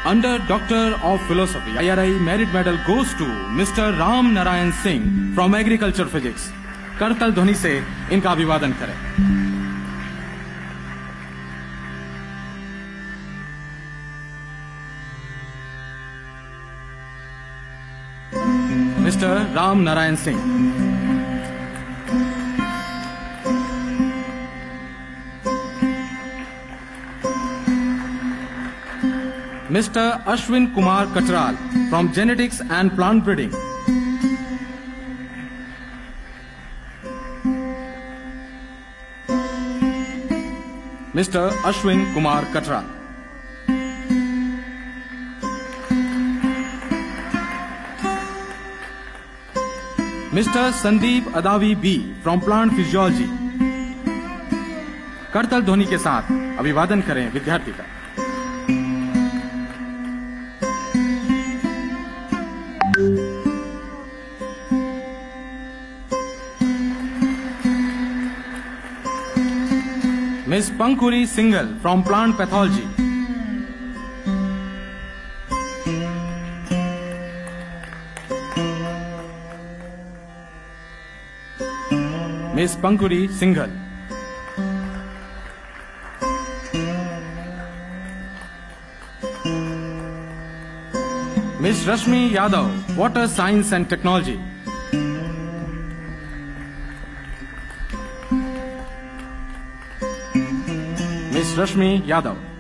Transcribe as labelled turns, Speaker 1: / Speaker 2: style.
Speaker 1: Under Doctor of Philosophy, IRI Merit Medal goes to Mr. Ram Narayan Singh from Agriculture Physics. करतल ध्वनि से इनका अभिवादन करें. Mr. Ram Narayan Singh. Mr. Ashwin Kumar Katral from Genetics and Plant Breeding. Mr. Ashwin Kumar Katral. Mr. Sandeep Adavi B from Plant Physiology. करतल ध्वनि के साथ अभिवादन करें विद्यार्थी का. Ms. Pankuri Singhal from Plant Pathology. Ms. Pankuri Singhal. Ms. Rashmi Yadav, Water Science and Technology. Ms. Rashmi Yadav.